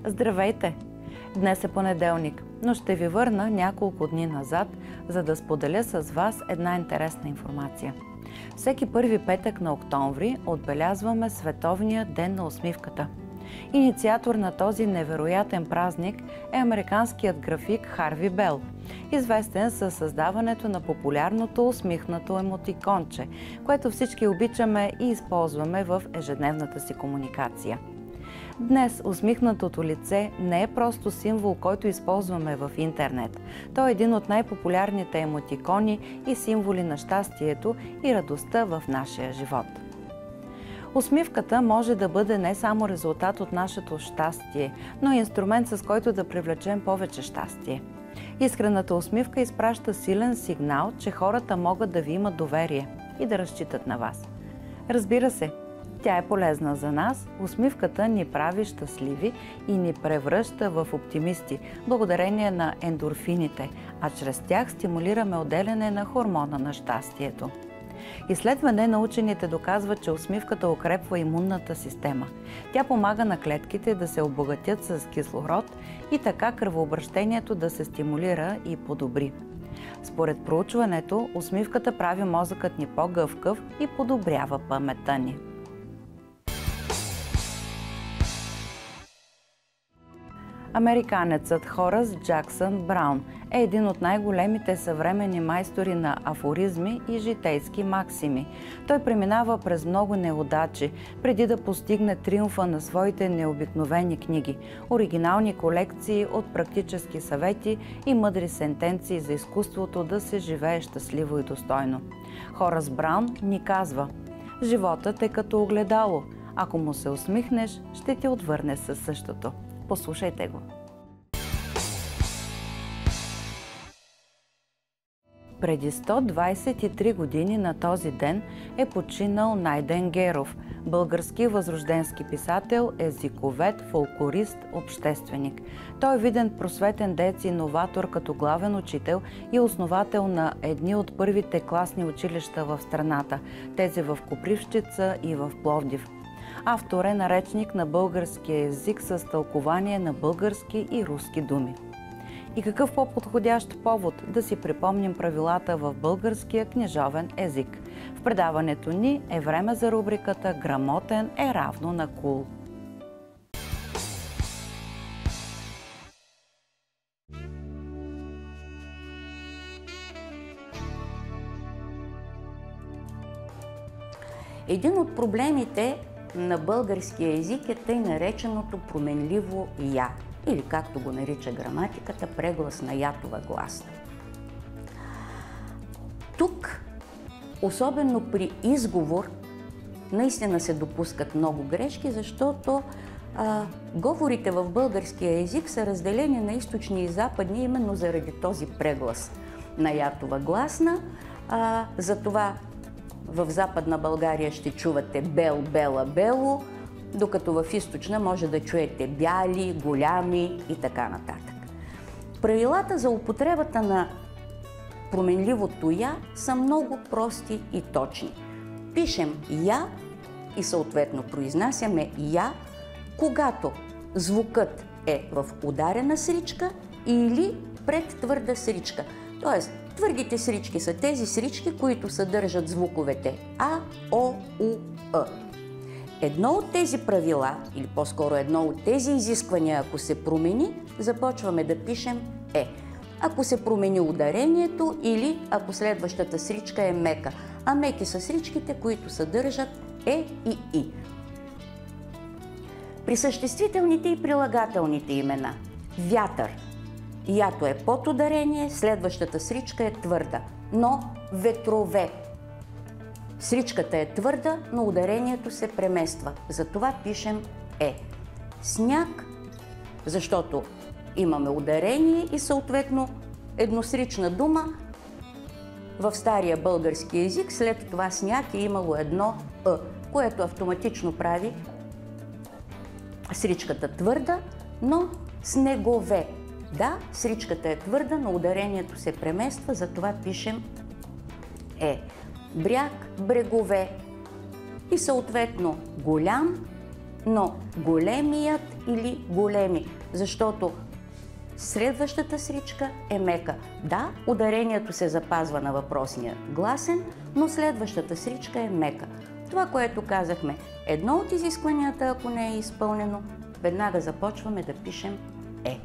Здравейте! Днес е понеделник, но ще ви върна няколко дни назад, за да споделя с вас една интересна информация. Всеки първи петък на октомври отбелязваме Световния ден на усмивката. Инициатор на този невероятен празник е американският график Харви Бел, известен със създаването на популярното усмихнато емотиконче, което всички обичаме и използваме в ежедневната си комуникация. Днес усмихнатото лице не е просто символ, който използваме в интернет. Той е един от най-популярните емотикони и символи на щастието и радостта в нашия живот. Усмивката може да бъде не само резултат от нашето щастие, но и инструмент, с който да привлечем повече щастие. Искрената усмивка изпраща силен сигнал, че хората могат да ви имат доверие и да разчитат на вас. Разбира се, тя е полезна за нас, усмивката ни прави щастливи и ни превръща в оптимисти, благодарение на ендорфините, а чрез тях стимулираме отделяне на хормона на щастието. Изследване на учените доказва, че усмивката укрепва имунната система. Тя помага на клетките да се обогатят с кислород и така кръвообращението да се стимулира и подобри. Според проучването, усмивката прави мозъкът ни по-гъвкав и подобрява паметта ни. Американецът Хорас Джаксън Браун е един от най-големите съвременни майстори на афоризми и житейски максими. Той преминава през много неудачи, преди да постигне триумфа на своите необикновени книги, оригинални колекции от практически съвети и мъдри сентенции за изкуството да се живее щастливо и достойно. Хорас Браун ни казва: „Животът е като огледало. Ако му се усмихнеш, ще ти отвърне със същото“. Послушайте го. Преди 123 години на този ден е починал Найден Геров, български възрожденски писател, езиковед, фолклорист, общественик. Той е виден просветен деец и иноватор като главен учител и основател на едни от първите класни училища в страната, тези в Копривщица и в Пловдив. Автор е на речник на българския език с тълкование на български и руски думи. И какъв по-подходящ повод да си припомним правилата в българския книжовен език. В предаването ни е време за рубриката „Грамотен е равно на кул“. Един от проблемите на българския език е тъй нареченото променливо я, или както го нарича граматиката, преглас на ятова гласна. Тук, особено при изговор, наистина се допускат много грешки, защото говорите в българския език са разделени на източни и западни именно заради този преглас на ятова гласна. Затова в Западна България ще чувате бел, бела, бело, докато в Източна може да чуете бяли, голями и така нататък. Правилата за употребата на променливото я са много прости и точни. Пишем я и съответно произнасяме я, когато звукът е в ударена сричка или пред твърда сричка. Тоест, твърдите срички са тези срички, които съдържат звуковете А, О, У, Е. Едно от тези правила, или по-скоро едно от тези изисквания, ако се промени, започваме да пишем Е. Ако се промени ударението или ако следващата сричка е мека, а меки са сричките, които съдържат Е и И. При съществителните и прилагателните имена вятър. Ято е под ударение, следващата сричка е твърда, но ветрове. Сричката е твърда, но ударението се премества. Затова пишем Е. Сняг, защото имаме ударение и съответно едносрична дума. В стария български език след това сняг е имало едно Е, което автоматично прави сричката твърда, но снегове. Да, сричката е твърда, но ударението се премества, затова пишем Е. Бряг, брегове и съответно голям, но големият или големи, защото следващата сричка е мека. Да, ударението се запазва на въпросния гласен, но следващата сричка е мека. Това, което казахме, едно от изискванията, ако не е изпълнено, веднага започваме да пишем е.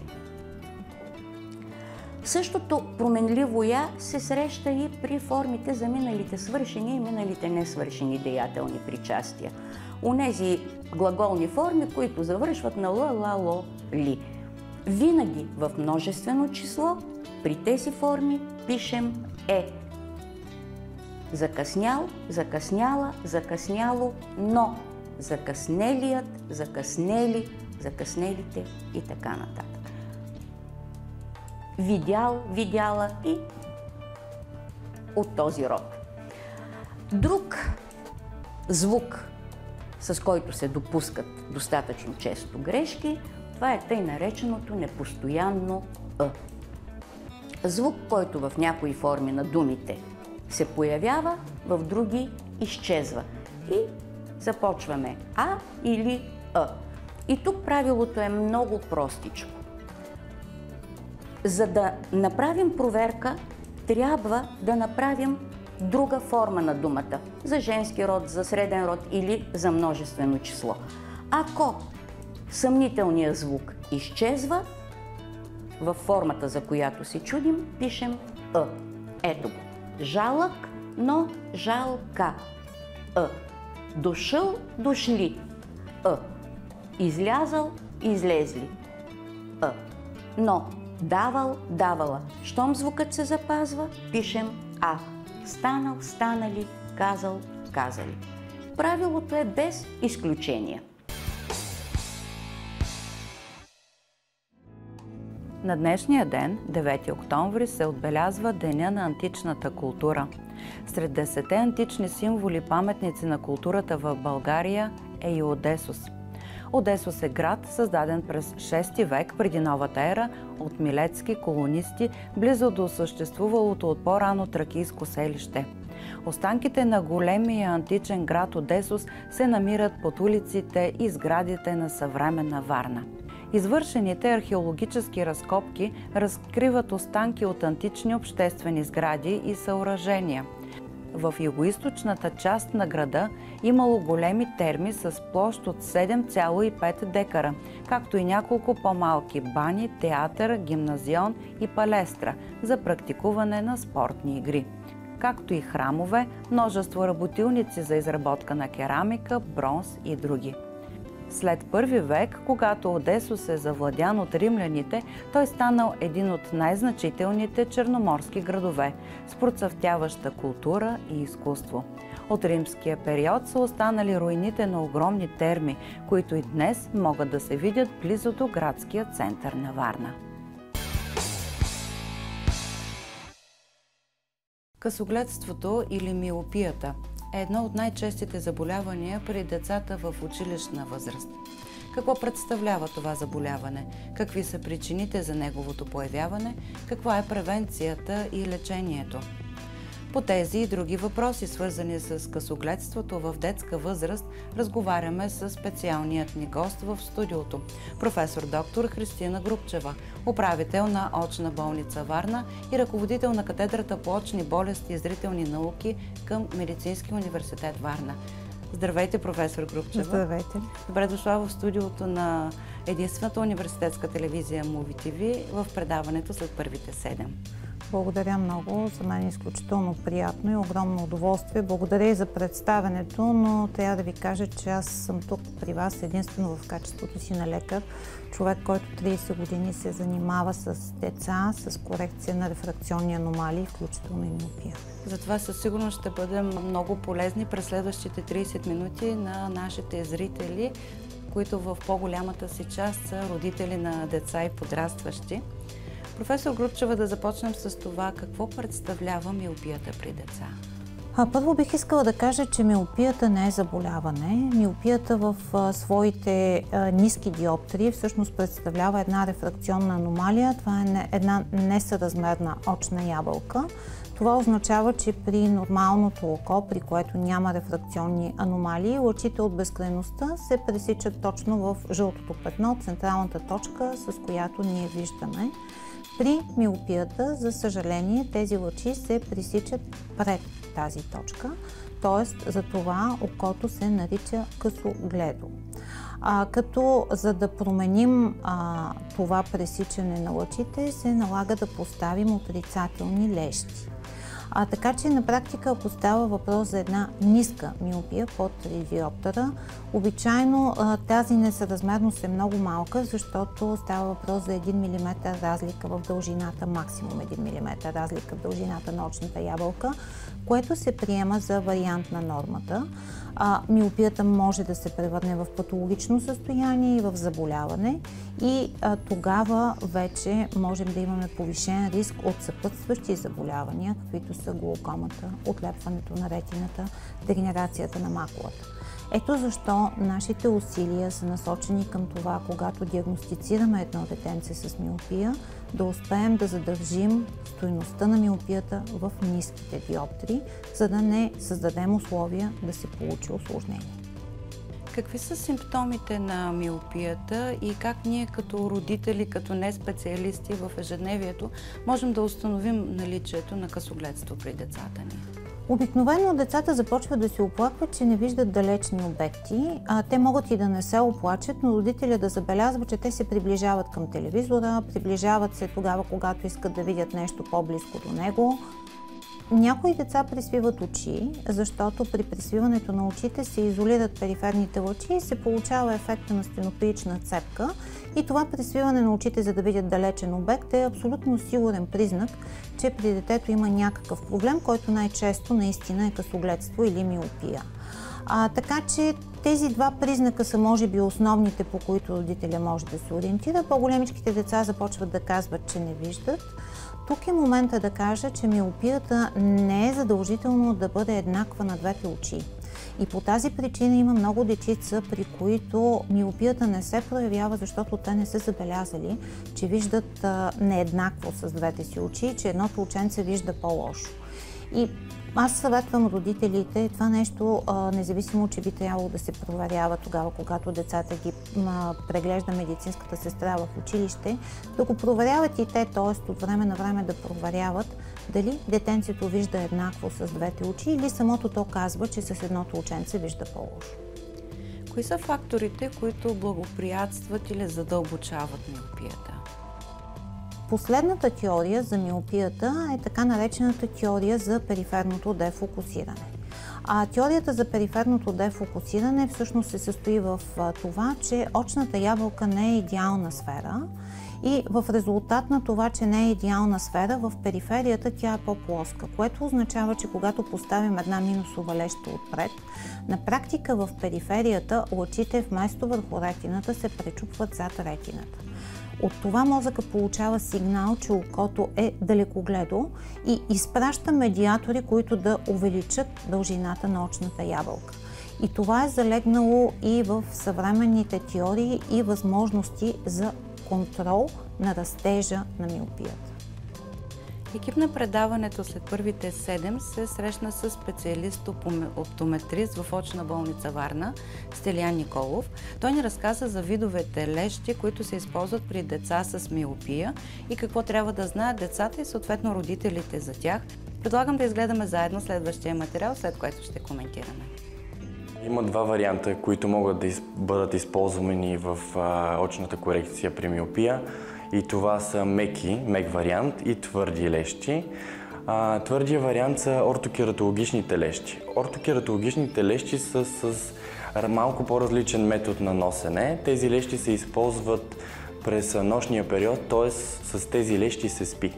Същото променливо я се среща и при формите за миналите свършени и миналите несвършени деятелни причастия. Онези глаголни форми, които завършват на л, ла, ло, ли. Винаги в множествено число при тези форми пишем е. Закъснял, закъсняла, закъсняло, но. Закъснелият, закъснели, закъснелите и така нататък. Видял, видяла и от този род. Друг звук, с който се допускат достатъчно често грешки, това е тъй нареченото непостоянно «ъ». Звук, който в някои форми на думите се появява, в други изчезва. И започваме А или А. И тук правилото е много простичко. За да направим проверка, трябва да направим друга форма на думата. За женски род, за среден род или за множествено число. Ако съмнителният звук изчезва, във формата, за която се чудим, пишем «ъ». Ето го. Жалък, но жалка. «ъ». Дошъл, дошли. «ъ». Излязъл, излезли. «ъ». Но давал, давала. Щом звукът се запазва, пишем «а». Станал, станали, казал, казали. Правилото е без изключения. На днешния ден, 9 октомври, се отбелязва Деня на античната култура. Сред 10 антични символи, паметници на културата в България е и Одесос. Одесос е град, създаден през 6 век преди новата ера от милетски колонисти, близо до съществувалото от по-рано тракийско селище. Останките на големия античен град Одесос се намират под улиците и сградите на съвременна Варна. Извършените археологически разкопки разкриват останки от антични обществени сгради и съоръжения. В югоизточната част на града имало големи терми с площ от 7,5 декара, както и няколко по-малки бани, театър, гимназион и палестра за практикуване на спортни игри, както и храмове, множество работилници за изработка на керамика, бронз и други. След първи век, когато Одесос е завладян от римляните, той станал един от най-значителните черноморски градове с процъфтяваща култура и изкуство. От римския период са останали руините на огромни терми, които и днес могат да се видят близо до градския център на Варна. Късогледството или миопията е едно от най-честите заболявания при децата в училищна възраст. Какво представлява това заболяване? Какви са причините за неговото появяване? Каква е превенцията и лечението? По тези и други въпроси, свързани с късогледството в детска възраст, разговаряме с специалният ни гост в студиото, професор доктор Христина Грубчева, управител на Очна болница Варна и ръководител на катедрата по очни болести и зрителни науки към Медицински университет Варна. Здравейте, професор Грубчева. Здравейте. Добре дошла в студиото на единствената университетска телевизия Movie TV в предаването след първите 7. Благодаря много. За мен е изключително приятно и огромно удоволствие. Благодаря и за представянето, но трябва да ви кажа, че аз съм тук при вас единствено в качеството си на лекар. Човек, който 30 години се занимава с деца, с корекция на рефракционни аномалии, включително и миопия. Затова със сигурност ще бъдем много полезни през следващите 30 минути на нашите зрители, които в по-голямата си част са родители на деца и подрастващи. Професор Грубчева, да започнем с това, какво представлява миопията при деца? Първо бих искала да кажа, че миопията не е заболяване. Миопията в своите ниски диоптрии всъщност представлява една рефракционна аномалия. Това е една несъразмерна очна ябълка. Това означава, че при нормалното око, при което няма рефракционни аномалии, лъчите от безкрайността се пресичат точно в жълтото петно, централната точка, с която ние виждаме. При миопията, за съжаление, тези лъчи се пресичат пред тази точка, т.е. за това окото се нарича късогледо. Като за да променим това пресичане на лъчите, се налага да поставим отрицателни лещи. Така че на практика, ако става въпрос за една ниска миопия под 3 диоптъра, обичайно тази несъразмерност е много малка, защото става въпрос за 1 мм разлика в дължината, максимум 1 мм разлика в дължината на очната ябълка, което се приема за вариант на нормата. Миопията може да се превърне в патологично състояние и в заболяване и тогава вече можем да имаме повишен риск от съпътстващи заболявания, каквито са глаукомата, отлепването на ретината, дегенерацията на макулата. Ето защо нашите усилия са насочени към това, когато диагностицираме едно детенце с миопия, да успеем да задържим стойността на миопията в ниските диоптрии, за да не създадем условия да се получи усложнение. Какви са симптомите на миопията и как ние като родители, като не специалисти в ежедневието можем да установим наличието на късогледство при децата ни? Обикновено децата започват да се оплакват, че не виждат далечни обекти. Те могат и да не се оплачат, но родителя да забелязва, че те се приближават към телевизора, приближават се тогава, когато искат да видят нещо по-близко до него. Някои деца присвиват очи, защото при присвиването на очите се изолират периферните лъчи и се получава ефекта на стенопеична цепка. И това присвиване на очите, за да видят далечен обект, е абсолютно сигурен признак, че при детето има някакъв проблем, който най-често наистина е късогледство или миопия. Така че тези два признака са може би основните, по които родителя може да се ориентира. По-големичките деца започват да казват, че не виждат. Тук е момента да кажа, че миопията не е задължително да бъде еднаква на двете очи. И по тази причина има много дечица, при които миопията не се проявява, защото те не са забелязали, че виждат нееднакво с двете си очи, че едното оченце вижда по-лошо. И аз съветвам родителите това нещо, независимо, че би трябвало да се проверява тогава, когато децата ги преглежда медицинската сестра в училище, да го проверяват и те, т.е. от време на време да проверяват дали детенцето вижда еднакво с двете очи или самото то казва, че с едното оченце вижда по-лошо. Кои са факторите, които благоприятстват или задълбочават миопията? Последната теория за миопията е така наречената теория за периферното дефокусиране. Теорията за периферното дефокусиране всъщност се състои в това, че очната ябълка не е идеална сфера и в резултат на това, че не е идеална сфера, в периферията тя е по-плоска, което означава, че когато поставим една минусова леща отпред, на практика в периферията лъчите вместо върху ретината се пречупват зад ретината. От това мозъка получава сигнал, че окото е далекогледо и изпраща медиатори, които да увеличат дължината на очната ябълка. И това е залегнало и в съвременните теории и възможности за контрол на растежа на миопията. Екип на предаването след първите 7 се срещна с специалист-оптометрист в очна болница Варна, Стелиян Николов. Той ни разказа за видовете лещи, които се използват при деца с миопия и какво трябва да знаят децата и съответно родителите за тях. Предлагам да изгледаме заедно следващия материал, след което ще коментираме. Има два варианта, които могат да бъдат използвани в очната корекция при миопия. И това са мек вариант и твърди лещи. Твърдия вариант са ортокератологичните лещи. Ортокератологичните лещи са с малко по-различен метод на носене. Тези лещи се използват през нощния период, т.е. с тези лещи се спи.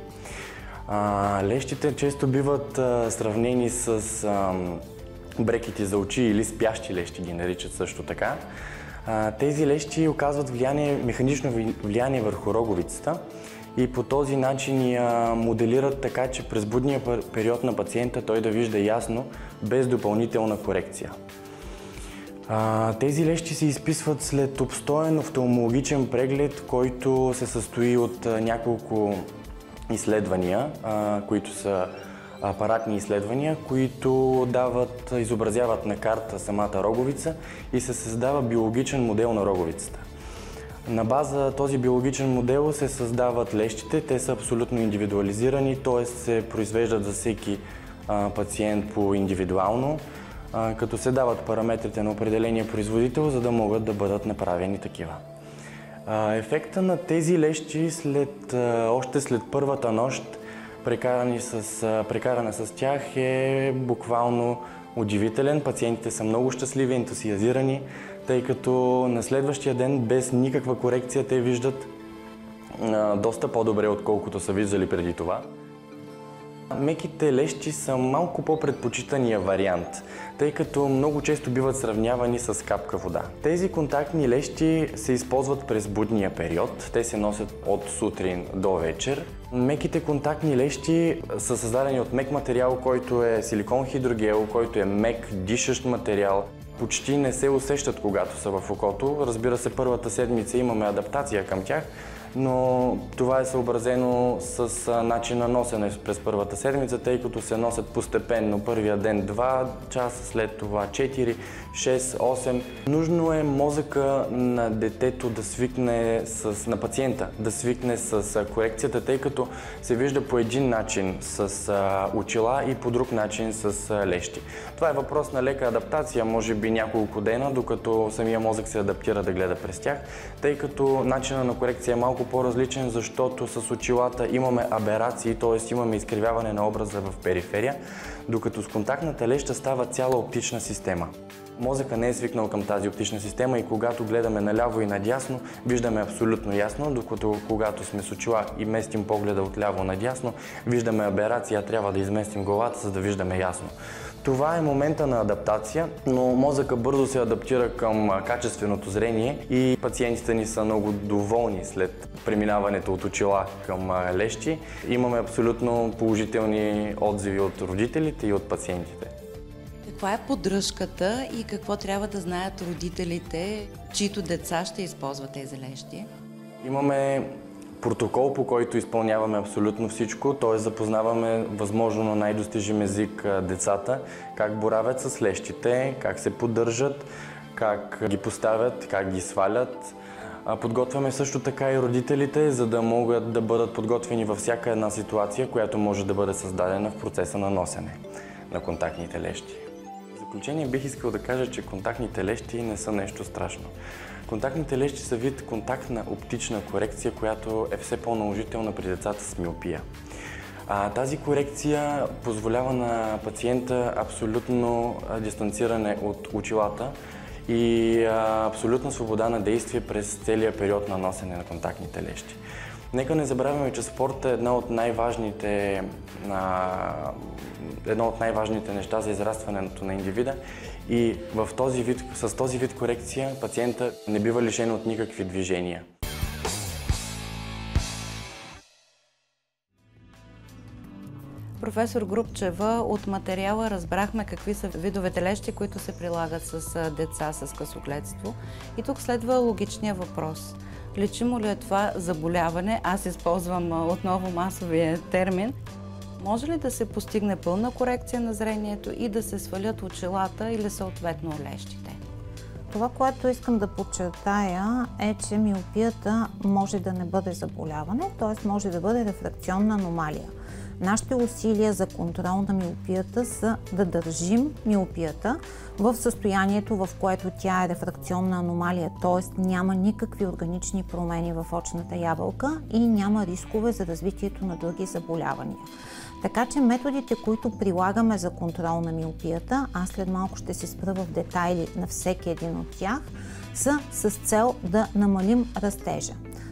Лещите често биват сравнени с брекети за очи или спящи лещи ги наричат също така. Тези лещи оказват механично влияние върху роговицата и по този начин я моделират така, че през будния период на пациента той да вижда ясно, без допълнителна корекция. Тези лещи се изписват след обстоен офталмологичен преглед, който се състои от няколко изследвания, които са апаратни изследвания, които изобразяват на карта самата роговица и се създава биологичен модел на роговицата. На база този биологичен модел се създават лещите, те са абсолютно индивидуализирани, т.е. се произвеждат за всеки пациент по-индивидуално, като се дават параметрите на определения производител, за да могат да бъдат направени такива. Ефекта на тези лещи още след първата нощ, прекарана с тях, е буквално удивителен. Пациентите са много щастливи, ентусиазирани, тъй като на следващия ден без никаква корекция те виждат доста по-добре, отколкото са виждали преди това. Меките лещи са малко по-предпочитания вариант, тъй като много често биват сравнявани с капка вода. Тези контактни лещи се използват през будния период. Те се носят от сутрин до вечер. Меките контактни лещи са създадени от мек материал, който е силикон хидрогел, който е мек, дишащ материал. Почти не се усещат, когато са в окото. Разбира се, първата седмица имаме адаптация към тях, но това е съобразено с начин на носене през първата седмица, тъй като се носят постепенно. Първия ден 2 часа, след това 4, 6, 8. Нужно е мозъка на детето да свикне на пациента, да свикне с корекцията, тъй като се вижда по един начин с очила и по друг начин с лещи. Това е въпрос на лека адаптация, може би няколко дена, докато самия мозък се адаптира да гледа през тях, тъй като начинът на корекция е малко по-различен, защото с очилата имаме аберации, т.е. имаме изкривяване на образа в периферия, докато с контактната леща става цяла оптична система. Мозъка не е свикнал към тази оптична система и когато гледаме наляво и надясно, виждаме абсолютно ясно, докато когато сме с очила и местим погледа отляво надясно, виждаме аберация, трябва да изместим главата, за да виждаме ясно. Това е момента на адаптация, но мозъка бързо се адаптира към качественото зрение и пациентите ни са много доволни след преминаването от очила към лещи. Имаме абсолютно положителни отзиви от родителите и от пациентите. Каква е поддръжката и какво трябва да знаят родителите, чието деца ще използват тези лещи? Имаме протокол, по който изпълняваме абсолютно всичко, т.е. запознаваме възможно на най-достижим език децата, как боравят с лещите, как се поддържат, как ги поставят, как ги свалят. Подготвяме също така и родителите, за да могат да бъдат подготвени във всяка една ситуация, която може да бъде създадена в процеса на носене на контактните лещи. В заключение бих искал да кажа, че контактните лещи не са нещо страшно. Контактните лещи са вид контактна оптична корекция, която е все по-наложителна при децата с миопия. Тази корекция позволява на пациента абсолютно дистанциране от очилата и абсолютна свобода на действие през целия период на носене на контактните лещи. Нека не забравяме, че спортът е едно от най-важните неща за израстването на индивида и с този вид корекция пациента не бива лишен от никакви движения. Професор Грубчева, от материала разбрахме какви са видовете лещи, които се прилагат с деца с късогледство. И тук следва логичния въпрос. Лечимо ли е това заболяване? Аз използвам отново масовия термин. Може ли да се постигне пълна корекция на зрението и да се свалят очилата или съответно лещите? Това, което искам да подчертая е, че миопията може да не бъде заболяване, т.е. може да бъде рефракционна аномалия. Нашите усилия за контрол на миопията са да държим миопията в състоянието, в което тя е рефракционна аномалия, т.е. няма никакви органични промени в очната ябълка и няма рискове за развитието на други заболявания. Така че методите, които прилагаме за контрол на миопията, аз след малко ще се спра в детайли на всеки един от тях, са с цел да намалим растежа.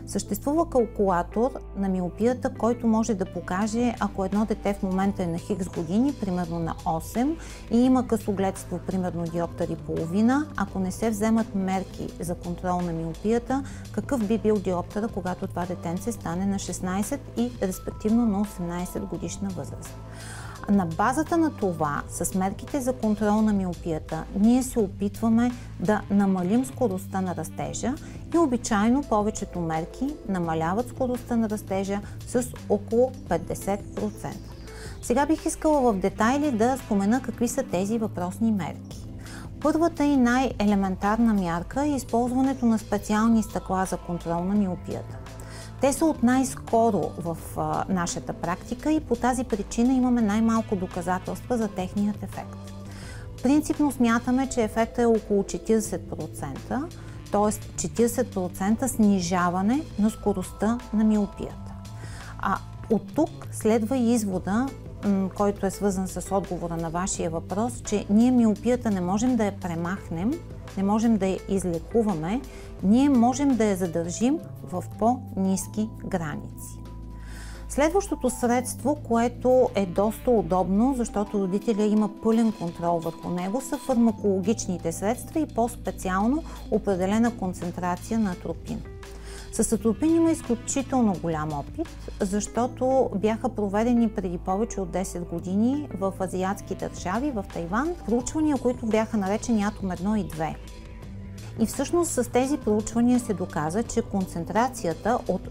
Съществува калкулатор на миопията, който може да покаже, ако едно дете в момента е на хикс години, примерно на 8, и има късогледство, примерно диоптър и половина, ако не се вземат мерки за контрол на миопията, какъв би бил диоптъра, когато това детенце стане на 16 и респективно на 18 годишна възраст. На базата на това, с мерките за контрол на миопията, ние се опитваме да намалим скоростта на растежа и обичайно повечето мерки намаляват скоростта на растежа с около 50%. Сега бих искала в детайли да спомена какви са тези въпросни мерки. Първата и най-елементарна мярка е използването на специални стъкла за контрол на миопията. Те са от най-скоро в нашата практика и по тази причина имаме най-малко доказателства за техният ефект. Принципно смятаме, че ефектът е около 40%, т.е. 40% снижаване на скоростта на миопията. От тук следва и извода, който е свързан с отговора на вашия въпрос, че ние миопията не можем да я премахнем, не можем да я излекуваме, ние можем да я задържим в по-ниски граници. Следващото средство, което е доста удобно, защото родителя има пълен контрол върху него, са фармакологичните средства и по-специално определена концентрация на атропин. С атропин има изключително голям опит, защото бяха проведени преди повече от 10 години в азиатски държави, в Тайван, проучвания, които бяха наречени Атом 1 и 2. И всъщност с тези проучвания се доказа, че концентрацията от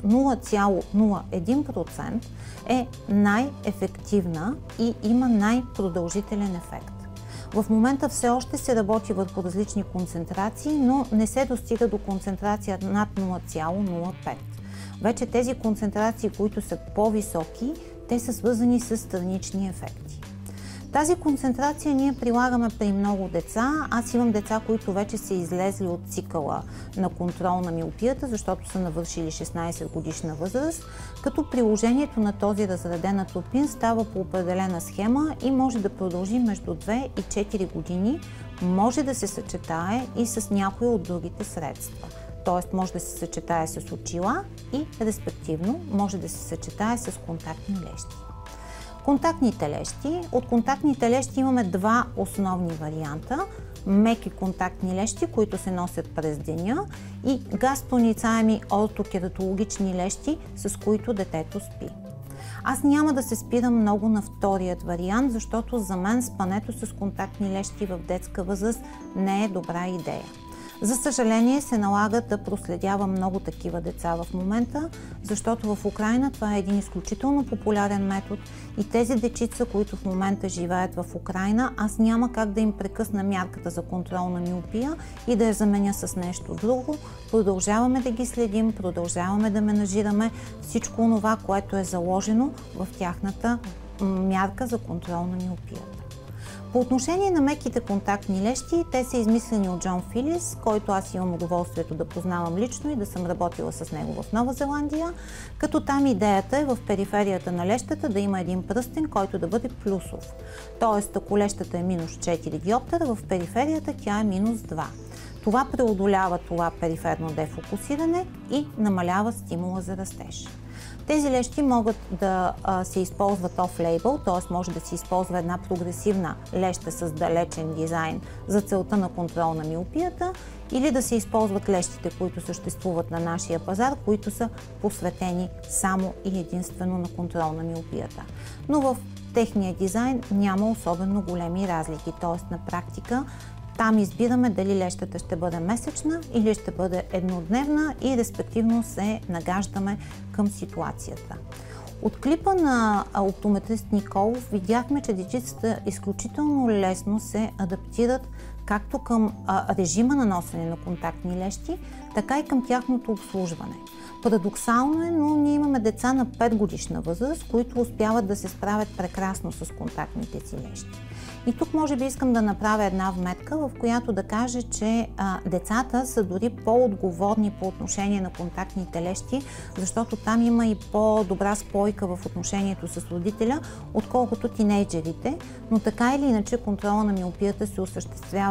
0,01% е най-ефективна и има най-продължителен ефект. В момента все още се работи върху различни концентрации, но не се достига до концентрация над 0,05. Вече тези концентрации, които са по-високи, те са свързани с странични ефекти. Тази концентрация ние прилагаме при много деца. Аз имам деца, които вече са излезли от цикъла на контрол на миопията, защото са навършили 16 годишна възраст, като приложението на този разреден атропин става по определена схема и може да продължи между 2 и 4 години. Може да се съчетае и с някои от другите средства. Т.е. може да се съчетае с очила и респективно може да се съчетае с контактни лещи. Контактните лещи. От контактните лещи имаме два основни варианта. Меки контактни лещи, които се носят през деня, и газпроницаеми ортокератологични лещи, с които детето спи. Аз няма да се спирам много на вторият вариант, защото за мен спането с контактни лещи в детска възраст не е добра идея. За съжаление се налага да проследявам много такива деца в момента, защото в Украйна това е един изключително популярен метод и тези дечица, които в момента живеят в Украйна, аз няма как да им прекъсна мярката за контрол на миопия и да я заменя с нещо друго. Продължаваме да ги следим, продължаваме да менажираме всичко това, което е заложено в тяхната мярка за контрол на миопията. По отношение на меките контактни лещи, те са измислени от Джон Филис, който аз имам удоволствието да познавам лично и да съм работила с него в Нова Зеландия, като там идеята е в периферията на лещата да има един пръстен, който да бъде плюсов. Тоест, ако лещата е минус 4 диоптъра, в периферията тя е минус 2. Това преодолява това периферно дефокусиране и намалява стимула за растеж. Тези лещи могат да се използват off-label, т.е. може да се използва една прогресивна леща с далечен дизайн за целта на контрол на миопията, или да се използват лещите, които съществуват на нашия пазар, които са посветени само и единствено на контрол на миопията. Но в техния дизайн няма особено големи разлики, т.е. на практика там избираме дали лещата ще бъде месечна или ще бъде еднодневна и респективно се нагаждаме към ситуацията. От клипа на оптометрист Николов видяхме, че дечицата изключително лесно се адаптират както към режима на носене на контактни лещи, така и към тяхното обслужване. Парадоксално е, но ние имаме деца на 5 годишна възраст, които успяват да се справят прекрасно с контактните си лещи. И тук може би искам да направя една вметка, в която да кажа, че децата са дори по-отговорни по отношение на контактните лещи, защото там има и по-добра спойка в отношението с родителя, отколкото тинейджерите, но така или иначе контрола на миопията се осъществява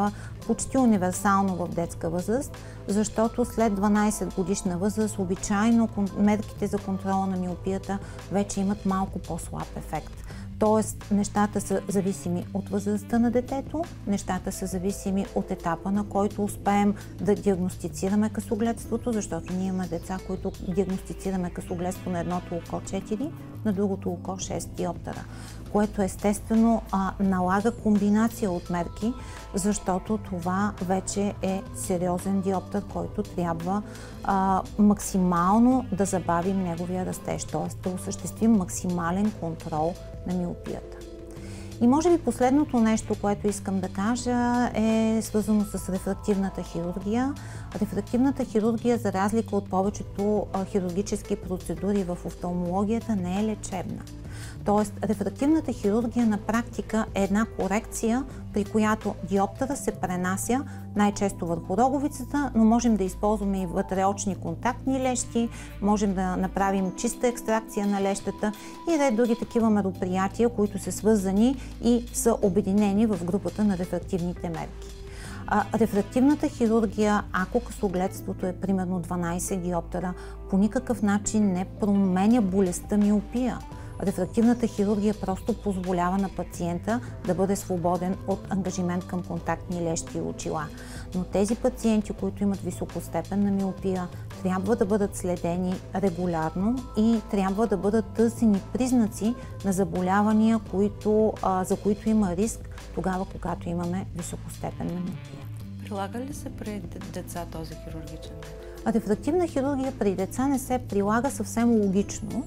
става почти универсално в детска възраст, защото след 12 годишна възраст обичайно мерките за контрола на миопията вече имат малко по-слаб ефект. Тоест, нещата са зависими от възрастта на детето, нещата са зависими от етапа, на който успеем да диагностицираме късогледството, защото ние имаме деца, които диагностицираме късогледство на едното око 4, на другото око 6 диоптъра, което естествено налага комбинация от мерки, защото това вече е сериозен диоптър, който трябва максимално да забавим неговия растеж, т.е. да осъществим максимален контрол на миопията. И може би последното нещо, което искам да кажа, е свързано с рефрактивната хирургия. Рефрактивната хирургия, за разлика от повечето хирургически процедури в офталмологията, не е лечебна. Тоест, рефрактивната хирургия на практика е една корекция, при която диоптъра се пренася най-често върху роговицата, но можем да използваме и вътреочни контактни лещи, можем да направим чиста екстракция на лещата и ред други такива мероприятия, които са свързани и са обединени в групата на рефрактивните мерки. Рефрактивната хирургия, ако късогледството е примерно 12 диоптъра, по никакъв начин не променя болестта миопия. Рефрактивната хирургия просто позволява на пациента да бъде свободен от ангажимент към контактни лещи и очила. Но тези пациенти, които имат високостепенна миопия, трябва да бъдат следени регулярно и трябва да бъдат търсени признаци на заболявания, за които има риск тогава, когато имаме високостепенна миопия. Прилага ли се при деца този хирургичен метод? Рефрактивна хирургия при деца не се прилага съвсем логично.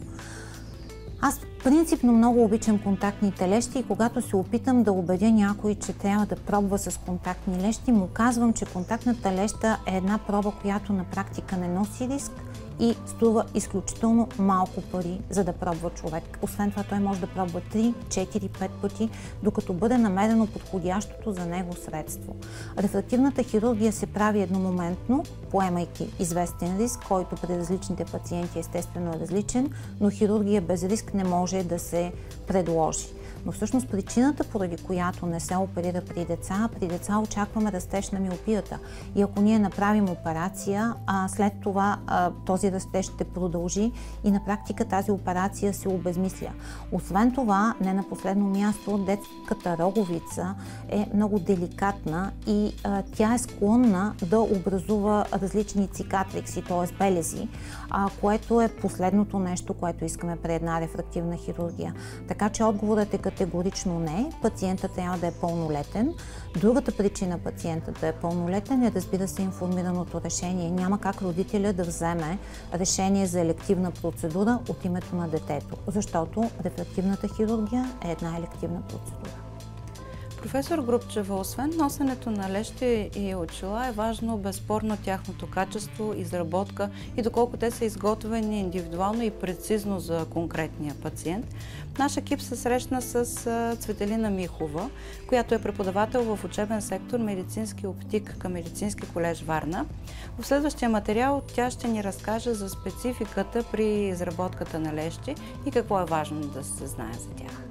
Аз принципно много обичам контактните лещи и когато се опитам да убедя някой, че трябва да пробва с контактни лещи, му казвам, че контактната леща е една проба, която на практика не носи риск и струва изключително малко пари, за да пробва човек. Освен това, той може да пробва 3, 4, 5 пъти, докато бъде намерено подходящото за него средство. Рефрактивната хирургия се прави едномоментно, поемайки известен риск, който при различните пациенти естествено е различен, но хирургия без риск не може да се предложи. Но всъщност причината, поради която не се оперира при деца очакваме растеж на миопията. И ако ние направим операция, след това този растеж ще продължи и на практика тази операция се обезмисля. Освен това, не на последно място, детската роговица е много деликатна и тя е склонна да образува различни цикатрикси, т.е. белези, което е последното нещо, което искаме при една рефрактивна хирургия. Така че отговорът е категорично не. Пациентът трябва да е пълнолетен. Другата причина пациентът да е пълнолетен е, разбира се, информираното решение. Няма как родителя да вземе решение за елективна процедура от името на детето, защото рефрактивната хирургия е една елективна процедура. Професор Грубчева, освен носенето на лещи и очила, е важно безспорно тяхното качество, изработка и доколко те са изготвени индивидуално и прецизно за конкретния пациент. Наш екип се срещна с Цветелина Михова, която е преподавател в учебен сектор медицински оптик към Медицински колеж Варна. В следващия материал тя ще ни разкаже за спецификата при изработката на лещи и какво е важно да се знае за тях.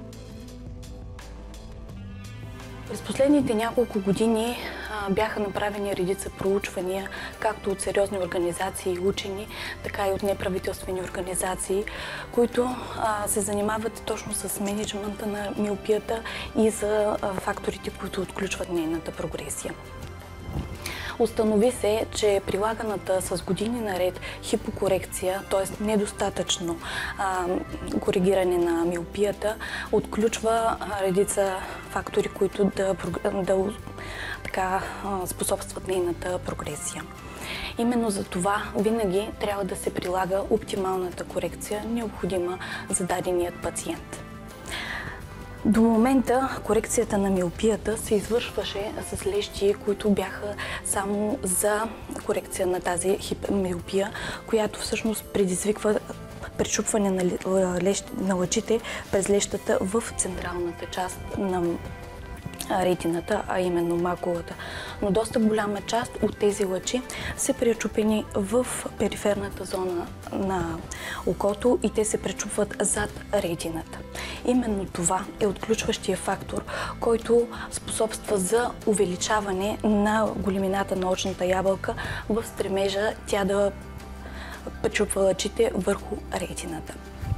През последните няколко години бяха направени редица проучвания, както от сериозни организации и учени, така и от неправителствени организации, които се занимават точно с мениджмънта на миопията и за факторите, които отключват нейната прогресия. Установи се, че прилаганата с години наред хипокорекция, т.е. недостатъчно коригиране на миопията, отключва редица фактори, които да способстват нейната прогресия. Именно за това винаги трябва да се прилага оптималната корекция, необходима за даденият пациент. До момента корекцията на миопията се извършваше с лещи, които бяха само за корекция на тази миопия, която всъщност предизвиква пречупване на лъчите през лещата в централната част ретината, а именно макулата. Но доста голяма част от тези лъчи са пречупени в периферната зона на окото и те се пречупват зад ретината. Именно това е отключващия фактор, който способства за увеличаване на големината на очната ябълка в стремежа тя да пречупва лъчите върху ретината.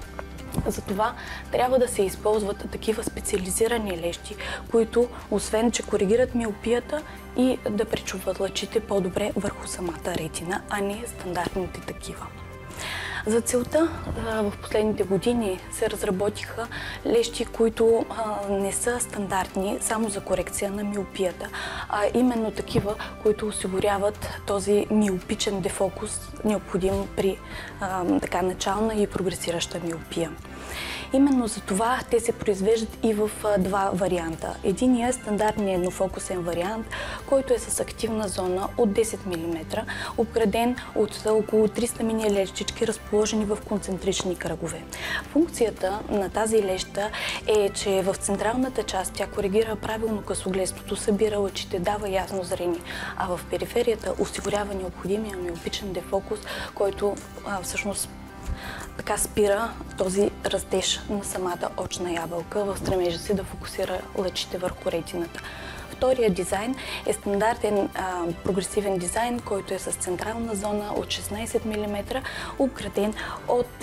Затова трябва да се използват такива специализирани лещи, които освен, че коригират миопията и да пречупват лъчите по-добре върху самата ретина, а не стандартните такива. За целта в последните години се разработиха лещи, които не са стандартни само за корекция на миопията, а именно такива, които осигуряват този миопичен дефокус, необходим при така начална и прогресираща миопия. Именно за това те се произвеждат и в два варианта. Единият е стандартният еднофокусен вариант, който е с активна зона от 10 мм, обграден от около 300 мини лещички, разположени в концентрични кръгове. Функцията на тази леща е, че в централната част тя коригира правилно късогледството, събира лъчите, дава ясно зрение, а в периферията осигурява необходимия миопичен дефокус, който всъщност така спира този растеж на самата очна ябълка в стремежа си да фокусира лъчите върху ретината. Втория дизайн е стандартен прогресивен дизайн, който е с централна зона от 16 мм, обграден от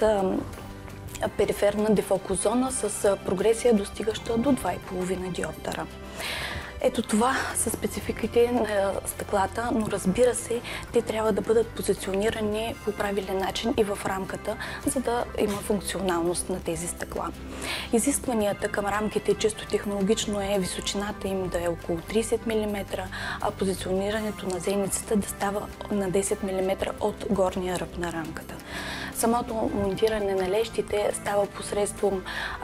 периферна дефокус зона с прогресия, достигаща до 2,5 диоптера. Ето това са спецификите на стъклата, но разбира се, те трябва да бъдат позиционирани по правилен начин и в рамката, за да има функционалност на тези стъкла. Изискванията към рамките чисто технологично е височината им да е около 30 мм, а позиционирането на зеницата да става на 10 мм от горния ръб на рамката. Самото монтиране на лещите става посредством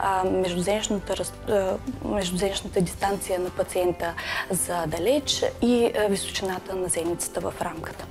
междузеничната дистанция на пациента за далеч и височината на зеницата в рамката.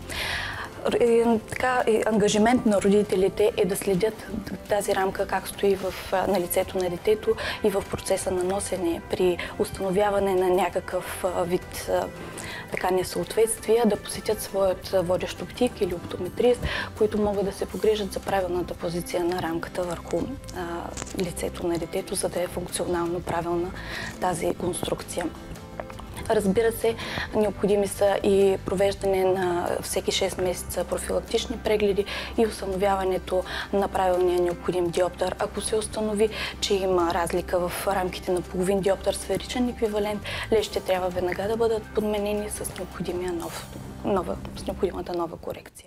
Ангажимент на родителите е да следят тази рамка как стои на лицето на детето и в процеса на носене при установяване на някакъв вид несъответствия, да посетят своят водещ оптик или оптометрист, които могат да се погрижат за правилната позиция на рамката върху лицето на детето, за да е функционално правилна тази конструкция. Разбира се, необходими са и провеждане на всеки 6 месеца профилактични прегледи и установяването на правилния необходим диоптер. Ако се установи, че има разлика в рамките на половин диоптер сферичен еквивалент, лещите трябва веднага да бъдат подменени с необходимата нова корекция.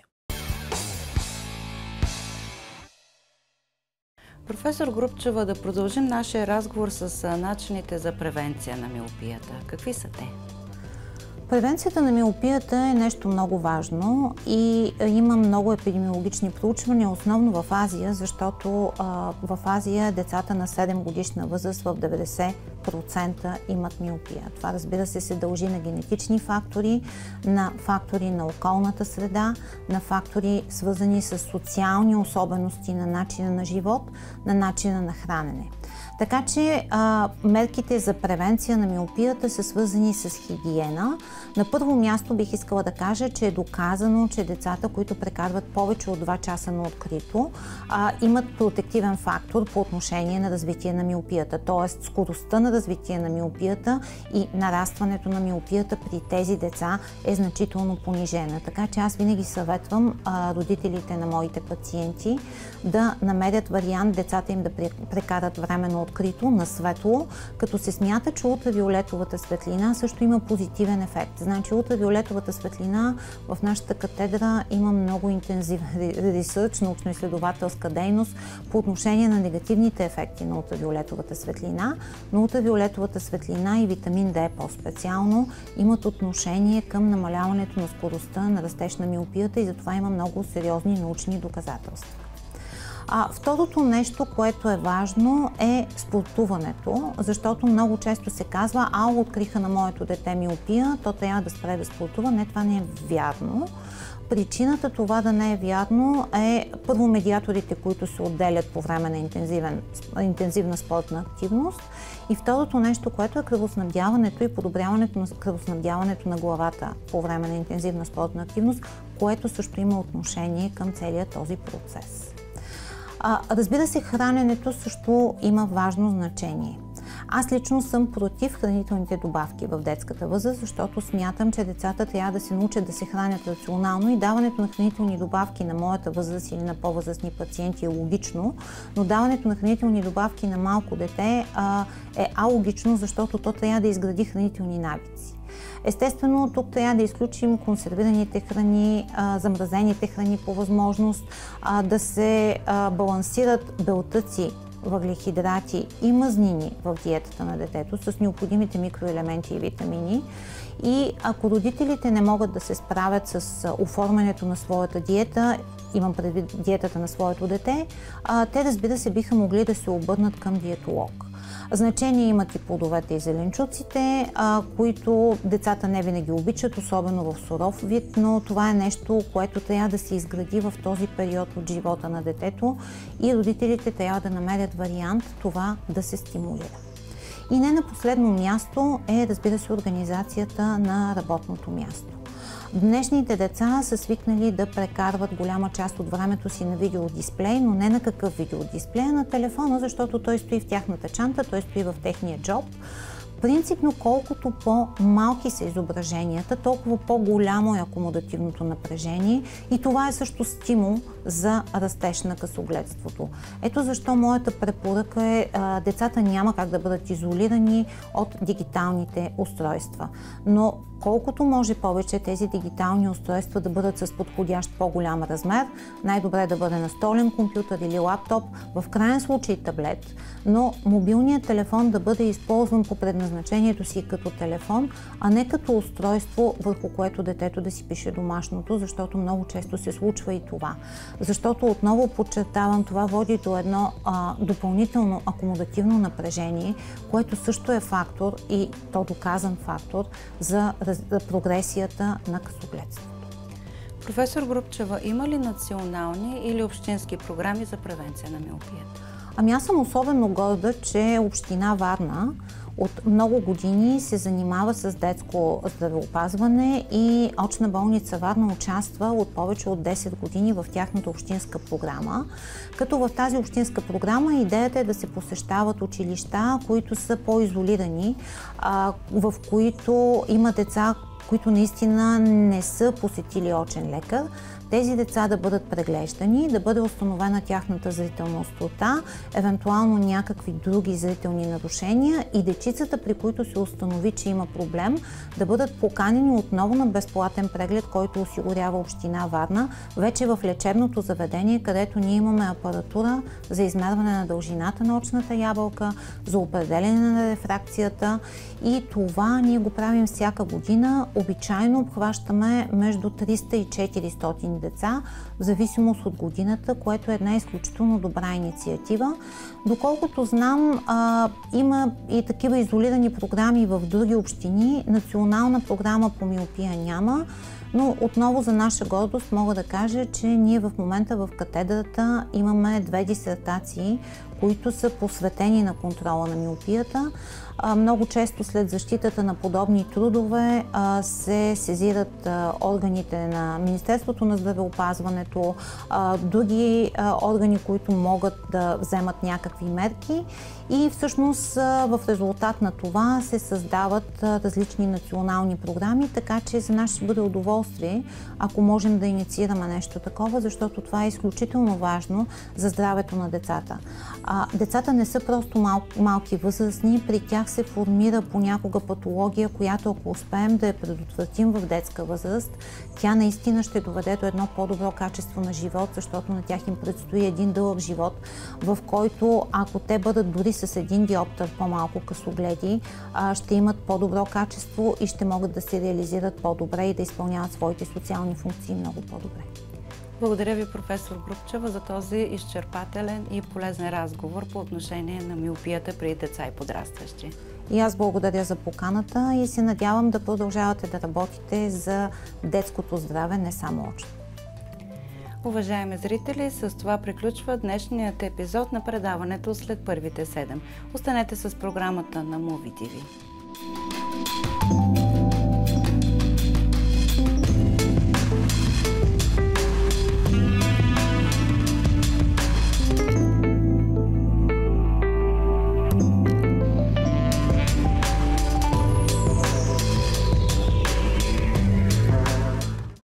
Професор Грубчева, да продължим нашия разговор с начините за превенция на миопията. Какви са те? Превенцията на миопията е нещо много важно и има много епидемиологични проучвания, основно в Азия, защото в Азия децата на 7 годишна възраст в 90% имат миопия. Това, разбира се, се дължи на генетични фактори, на фактори на околната среда, на фактори свързани с социални особености на начина на живот, на начина на хранене. Така че мерките за превенция на миопията са свързани с хигиена. На първо място бих искала да кажа, че е доказано, че децата, които прекарват повече от 2 часа на открито, имат протективен фактор по отношение на развитие на миопията. Т.е. скоростта на развитие на миопията и нарастването на миопията при тези деца е значително понижена. Така че аз винаги съветвам родителите на моите пациенти да намерят вариант децата им да прекарат време на открито, на светло, като се смята, че ултравиолетовата светлина също има позитивен ефект. Значи ултравиолетовата светлина в нашата катедра има много интензивен ресърч, научно-изследователска дейност по отношение на негативните ефекти на ултравиолетовата светлина, но ултравиолетовата светлина и витамин D по-специално имат отношение към намаляването на скоростта на растеж на миопията и затова има много сериозни научни доказателства. Второто нещо, което е важно, е спортуването, защото много често се казва: откриха на моето дете миопия, то трябва да спре да спортува. Не, това не е вярно. Причината това да не е вярно е първо медиаторите, които се отделят по време на интензивна спортна активност, и второто нещо, което е кръвоснабдяването и подобряването на кръвоснабдяването на главата по време на интензивна спортна активност, което също има отношение към целия този процес. Разбира се, храненето също има важно значение. Аз лично съм против хранителните добавки в детската възраст, защото смятам, че децата трябва да се научат да се хранят рационално, и даването на хранителни добавки на моята възраст или на по-възрастни пациенти е логично, но даването на хранителни добавки на малко дете е алогично, защото то трябва да изгради хранителни навици. Естествено, тук трябва да изключим консервираните храни, замразените храни по възможност, да се балансират белтъци, въглехидрати и мазнини в диетата на детето с необходимите микроелементи и витамини. И ако родителите не могат да се справят с оформянето на своята диета, имам предвид диетата на своето дете, те, разбира се, биха могли да се обърнат към диетолог. Значение имат и плодовете и зеленчуците, които децата не винаги обичат, особено в суров вид, но това е нещо, което трябва да се изгради в този период от живота на детето, и родителите трябва да намерят вариант това да се стимулира. И не на последно място е, разбира се, организацията на работното място. Днешните деца са свикнали да прекарват голяма част от времето си на видеодисплей, но не на какъв видеодисплей, а на телефона, защото той стои в тяхната чанта, той стои в техния джоб. Принципно, колкото по-малки са изображенията, толкова по-голямо е акомодативното напрежение, и това е също стимул за растеж на късогледството. Ето защо моята препоръка е: децата няма как да бъдат изолирани от дигиталните устройства. Но колкото може повече тези дигитални устройства да бъдат с подходящ по-голям размер, най-добре е да бъде настолен компютър или лаптоп, в крайен случай таблет, но мобилният телефон да бъде използван по предназначението си като телефон, а не като устройство, върху което детето да си пише домашното, защото много често се случва и това. Защото, отново подчертавам, това води до едно допълнително акомодативно напрежение, което също е фактор, и то доказан фактор, за прогресията на късогледството. Професор Грубчева, има ли национални или общински програми за превенция на миопията? Аз съм особено горда, че община Варна от много години се занимава с детско здравеопазване, и очна болница Варна участва от повече от 10 години в тяхната общинска програма. Като в тази общинска програма идеята е да се посещават училища, които са по-изолирани, в които има деца, които наистина не са посетили очен лекар. Тези деца да бъдат преглеждани, да бъде установена тяхната зрителна острота, евентуално някакви други зрителни нарушения, и дечицата, при които се установи, че има проблем, да бъдат поканени отново на безплатен преглед, който осигурява община Варна, вече в лечебното заведение, където ние имаме апаратура за измерване на дължината на очната ябълка, за определяне на рефракцията, и това ние го правим всяка година. Обичайно обхващаме между 300 и 400 деца, в зависимост от годината, което е една изключително добра инициатива. Доколкото знам, има и такива изолирани програми в други общини. Национална програма по миопия няма, но отново за наша гордост мога да кажа, че ние в момента в катедрата имаме 2 дисертации, които са посветени на контрола на миопията. Много често след защитата на подобни трудове се сезират органите на Министерството на здравеопазването, други органи, които могат да вземат някакви мерки, и всъщност в резултат на това се създават различни национални програми, така че за нас ще бъде удоволствие, ако можем да инициираме нещо такова, защото това е изключително важно за здравето на децата. Децата не са просто малки възрастни, при тях се формира понякога патология, която, ако успеем да я предотвратим в детска възраст, тя наистина ще доведе до едно по-добро качество на живот, защото на тях им предстои един дълъг живот, в който, ако те бъдат дори с 1 диоптър по-малко късогледи, ще имат по-добро качество и ще могат да се реализират по-добре и да изпълняват своите социални функции много по-добре. Благодаря ви, професор Грубчева, за този изчерпателен и полезен разговор по отношение на миопията при деца и подрастващи. И аз благодаря за поканата и се надявам да продължавате да работите за детското здраве, не само очно. Уважаеми зрители, с това приключва днешният епизод на предаването след първите 7. Останете с програмата на Movie TV.